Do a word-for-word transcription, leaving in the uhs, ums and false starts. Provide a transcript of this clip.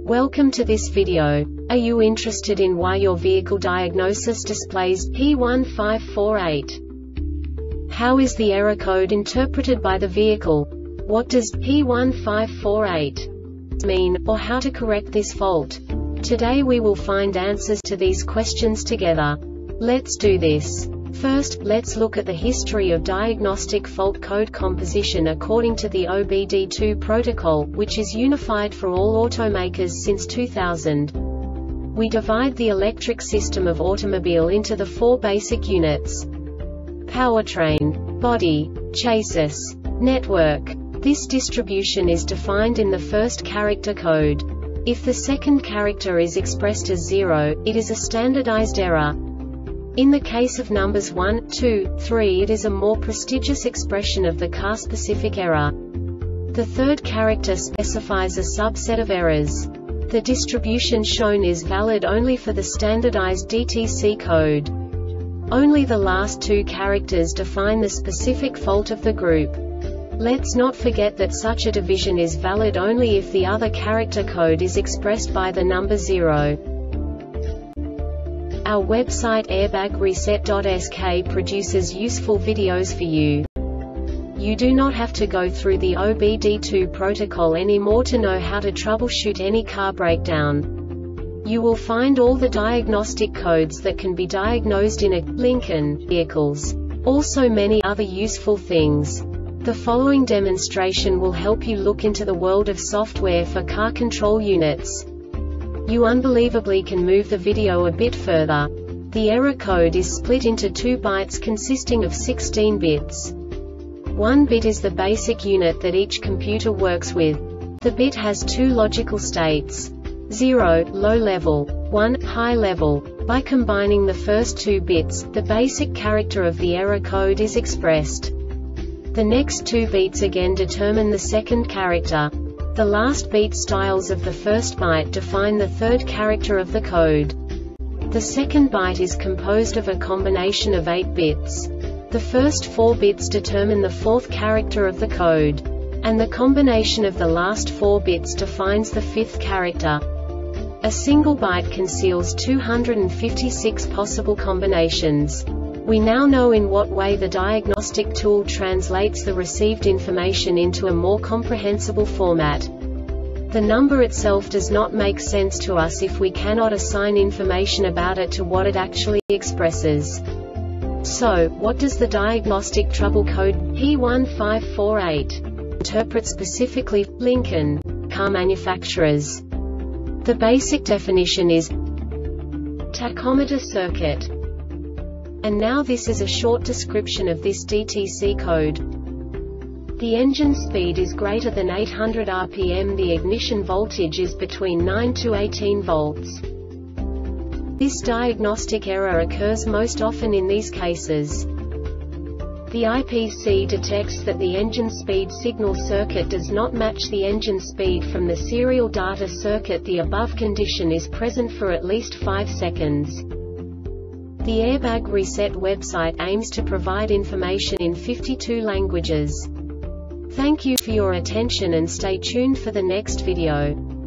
Welcome to this video. Are you interested in why your vehicle diagnosis displays P one five four eight? How is the error code interpreted by the vehicle? What does P one five four eight mean, or how to correct this fault? Today we will find answers to these questions together. Let's do this. First, let's look at the history of diagnostic fault code composition according to the O B D two protocol, which is unified for all automakers since two thousand. We divide the electric system of automobile into the four basic units: powertrain, body, chassis, network. This distribution is defined in the first character code. If the second character is expressed as zero, it is a standardized error. In the case of numbers one, two, three, it is a more prestigious expression of the car-specific error. The third character specifies a subset of errors. The distribution shown is valid only for the standardized D T C code. Only the last two characters define the specific fault of the group. Let's not forget that such a division is valid only if the other character code is expressed by the number zero. Our website airbag reset dot S K produces useful videos for you. You do not have to go through the O B D two protocol anymore to know how to troubleshoot any car breakdown. You will find all the diagnostic codes that can be diagnosed in a Lincoln vehicles. Also many other useful things. The following demonstration will help you look into the world of software for car control units. You unbelievably can move the video a bit further. The error code is split into two bytes consisting of sixteen bits. One bit is the basic unit that each computer works with. The bit has two logical states: zero, low level, one, high level. By combining the first two bits, the basic character of the error code is expressed. The next two bits again determine the second character. The last beat styles of the first byte define the third character of the code. The second byte is composed of a combination of eight bits. The first four bits determine the fourth character of the code. And the combination of the last four bits defines the fifth character. A single byte conceals two hundred fifty-six possible combinations. We now know in what way the diagnostic tool translates the received information into a more comprehensible format. The number itself does not make sense to us if we cannot assign information about it to what it actually expresses. So, what does the diagnostic trouble code P one five four eight interpret specifically for Lincoln car manufacturers? The basic definition is tachometer circuit. And now this is a short description of this D T C code. The engine speed is greater than eight hundred R P M. The ignition voltage is between nine to eighteen volts. This diagnostic error occurs most often in these cases. The I P C detects that the engine speed signal circuit does not match the engine speed from the serial data circuit. The above condition is present for at least five seconds. The Airbag Reset website aims to provide information in fifty-two languages. Thank you for your attention and stay tuned for the next video.